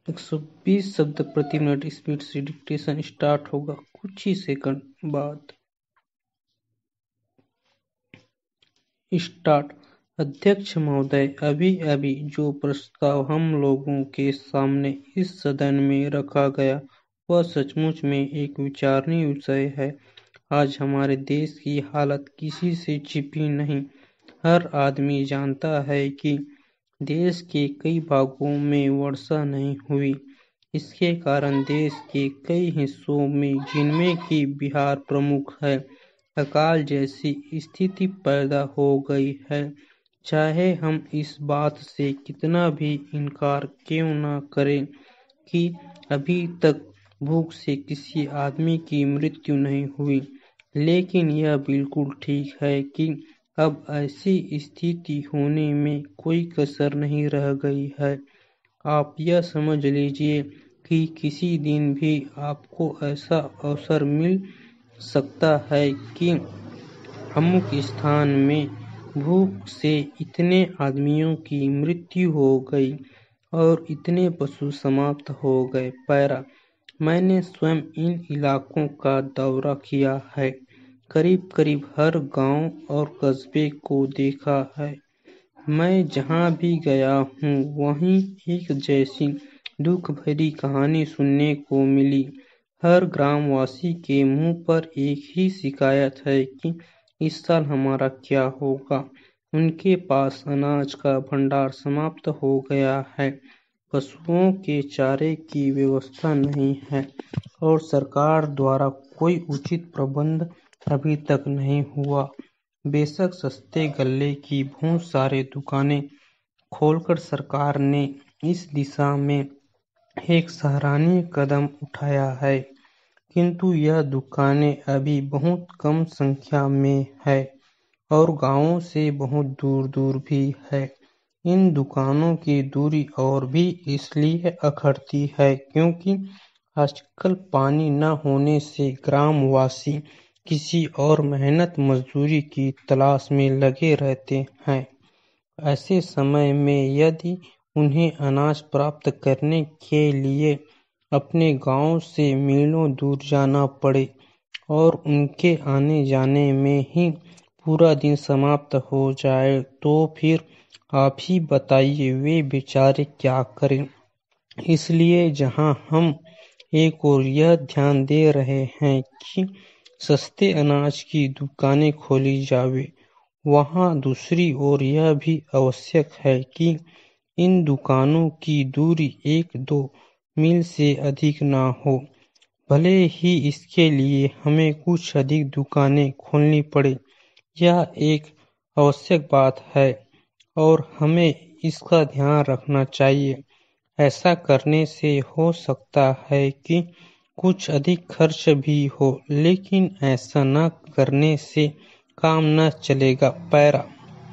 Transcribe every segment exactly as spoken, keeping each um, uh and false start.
एक सौ बीस शब्द प्रति मिनट स्पीड से डिक्टेशन स्टार्ट होगा कुछ ही सेकंड बाद। स्टार्ट। अध्यक्ष महोदय, अभी अभी जो प्रस्ताव हम लोगों के सामने इस सदन में रखा गया वह सचमुच में एक विचारणीय विषय है। आज हमारे देश की हालत किसी से छिपी नहीं। हर आदमी जानता है कि देश के कई भागों में वर्षा नहीं हुई। इसके कारण देश के कई हिस्सों में, जिनमें कि बिहार प्रमुख है, अकाल जैसी स्थिति पैदा हो गई है। चाहे हम इस बात से कितना भी इनकार क्यों न करें कि अभी तक भूख से किसी आदमी की मृत्यु नहीं हुई, लेकिन यह बिल्कुल ठीक है कि अब ऐसी स्थिति होने में कोई कसर नहीं रह गई है। आप यह समझ लीजिए कि किसी दिन भी आपको ऐसा अवसर मिल सकता है कि अमुक स्थान में भूख से इतने आदमियों की मृत्यु हो गई और इतने पशु समाप्त हो गए। पैरा। मैंने स्वयं इन इलाकों का दौरा किया है, करीब करीब हर गांव और कस्बे को देखा है। मैं जहां भी गया हूं वहीं एक जैसी दुख भरी कहानी सुनने को मिली। हर ग्रामवासी के मुंह पर एक ही शिकायत है कि इस साल हमारा क्या होगा। उनके पास अनाज का भंडार समाप्त हो गया है, पशुओं के चारे की व्यवस्था नहीं है और सरकार द्वारा कोई उचित प्रबंध अभी तक नहीं हुआ। बेशक सस्ते गल्ले की बहुत सारे दुकानें खोलकर सरकार ने इस दिशा में एक सराहनीय कदम उठाया है, किंतु यह दुकानें अभी बहुत कम संख्या में है और गांवों से बहुत दूर दूर भी है। इन दुकानों की दूरी और भी इसलिए अखरती है क्योंकि आजकल पानी न होने से ग्रामवासी किसी और मेहनत मजदूरी की तलाश में लगे रहते हैं। ऐसे समय में यदि उन्हें अनाज प्राप्त करने के लिए अपने गांव से मीलों दूर जाना पड़े और उनके आने जाने में ही पूरा दिन समाप्त हो जाए, तो फिर आप ही बताइए वे बेचारे क्या करें। इसलिए जहां हम एक ओर यह ध्यान दे रहे हैं कि सस्ते अनाज की दुकानें खोली जावे, वहां दूसरी ओर यह भी आवश्यक है कि इन दुकानों की दूरी एक दो मील से अधिक न हो। भले ही इसके लिए हमें कुछ अधिक दुकानें खोलनी पड़े, यह एक आवश्यक बात है और हमें इसका ध्यान रखना चाहिए। ऐसा करने से हो सकता है कि कुछ अधिक खर्च भी हो, लेकिन ऐसा न करने से काम न चलेगा। पैरा।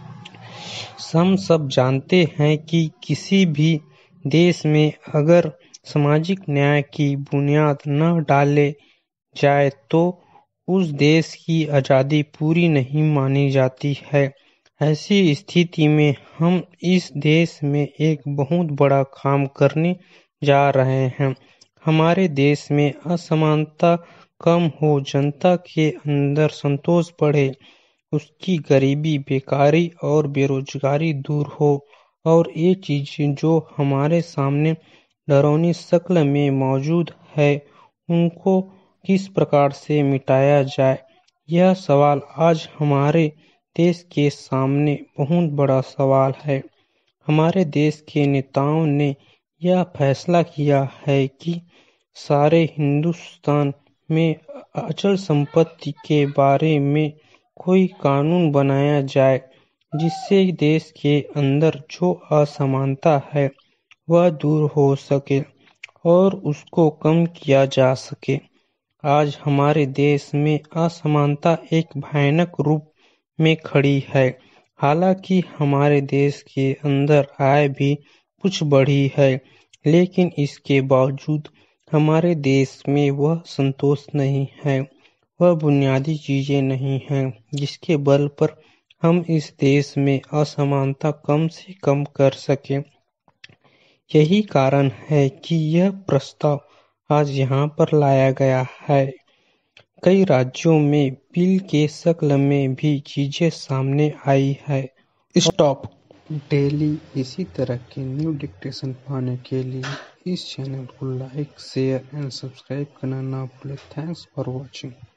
हम सब जानते हैं कि किसी भी देश में अगर सामाजिक न्याय की बुनियाद न डाले जाए तो उस देश की आज़ादी पूरी नहीं मानी जाती है। ऐसी स्थिति में हम इस देश में एक बहुत बड़ा काम करने जा रहे हैं। हमारे देश में असमानता कम हो, जनता के अंदर संतोष बढ़े, उसकी गरीबी, बेकारी और बेरोजगारी दूर हो और ये चीजें जो हमारे सामने डरावनी शक्ल में मौजूद है उनको किस प्रकार से मिटाया जाए, यह सवाल आज हमारे देश के सामने बहुत बड़ा सवाल है। हमारे देश के नेताओं ने यह फैसला किया है कि सारे हिंदुस्तान में अचल संपत्ति के बारे में कोई कानून बनाया जाए जिससे देश के अंदर जो असमानता है वह दूर हो सके और उसको कम किया जा सके। आज हमारे देश में असमानता एक भयानक रूप में खड़ी है। हालांकि हमारे देश के अंदर आय भी कुछ बढ़ी है, लेकिन इसके बावजूद हमारे देश में वह संतोष नहीं है, वह बुनियादी चीजें नहीं हैं जिसके बल पर हम इस देश में असमानता कम से कम कर सकें। यही कारण है कि यह प्रस्ताव आज यहाँ पर लाया गया है। कई राज्यों में बिल के शक्ल में भी चीजें सामने आई है। स्टॉप डेली इसी तरह के न्यू डिक्टेशन पाने के लिए इस चैनल को लाइक, शेयर एंड सब्सक्राइब करना ना भूलें। Thanks for watching.